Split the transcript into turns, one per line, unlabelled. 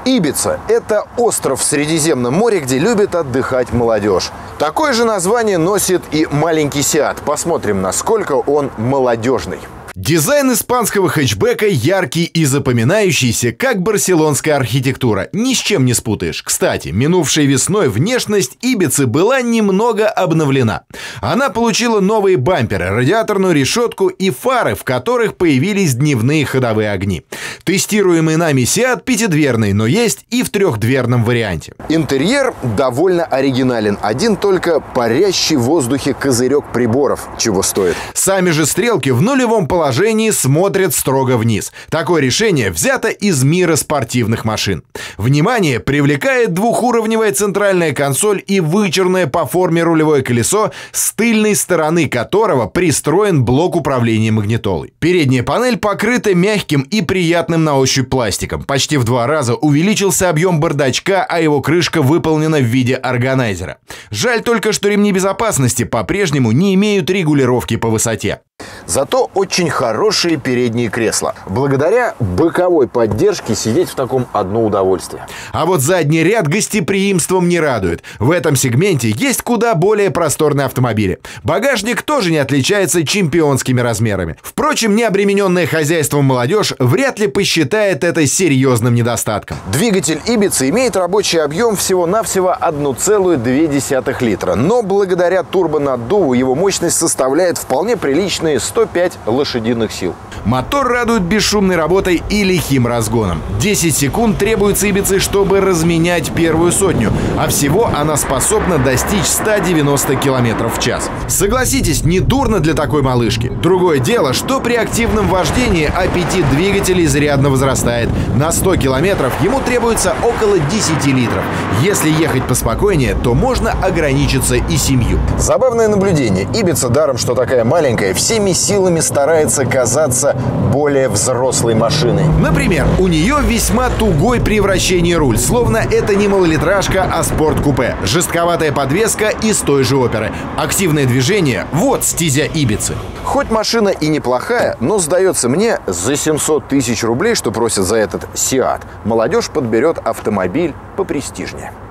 Ибица – это остров в Средиземном море, где любит отдыхать молодежь. Такое же название носит и маленький Сиат. Посмотрим, насколько он молодежный. Дизайн испанского хэтчбека яркий и запоминающийся, как барселонская архитектура. Ни с чем не спутаешь. Кстати, минувшей весной внешность Ибицы была немного обновлена. Она получила новые бамперы, радиаторную решетку и фары, в которых появились дневные ходовые огни. Тестируемый нами Сиат пятидверный, но есть и в трехдверном варианте. Интерьер довольно оригинален. Один только парящий в воздухе козырек приборов чего стоит. Сами же стрелки в нулевом положении смотрят строго вниз. Такое решение взято из мира спортивных машин. Внимание привлекает двухуровневая центральная консоль и вычурное по форме рулевое колесо, с тыльной стороны которого пристроен блок управления магнитолой. Передняя панель покрыта мягким и приятным на ощупь пластиком. Почти в 2 раза увеличился объем бардачка, а его крышка выполнена в виде органайзера. Жаль только, что ремни безопасности по-прежнему не имеют регулировки по высоте. Зато очень хорошие передние кресла. Благодаря боковой поддержке сидеть в таком одно удовольствие. А вот задний ряд гостеприимством не радует. В этом сегменте есть куда более просторные автомобили. Багажник тоже не отличается чемпионскими размерами. Впрочем, необремененная хозяйством молодежь вряд ли посчитает это серьезным недостатком. Двигатель Ибицы имеет рабочий объем всего-навсего 1,2 литра. Но благодаря турбонаддуву его мощность составляет вполне приличные 105 лошадиных сил. Мотор радует бесшумной работой и лихим разгоном. 10 секунд требуется Ибице, чтобы разменять первую сотню, а всего она способна достичь 190 км в час. Согласитесь, недурно для такой малышки. Другое дело, что при активном вождении аппетит двигателя изрядно возрастает. На 100 км ему требуется около 10 литров. Если ехать поспокойнее, то можно ограничиться и 7. Забавное наблюдение. Ибица, даром что такая маленькая, всеми силами старается казаться более взрослой машиной. Например, у нее весьма тугой при вращении руль, словно это не малолитражка, а спорт-купе. Жестковатая подвеска из той же оперы. Активное движение – вот стезя Ибицы. Хоть машина и неплохая, но, сдается мне, за 700 тысяч рублей, что просят за этот Сиат, молодежь подберет автомобиль попрестижнее.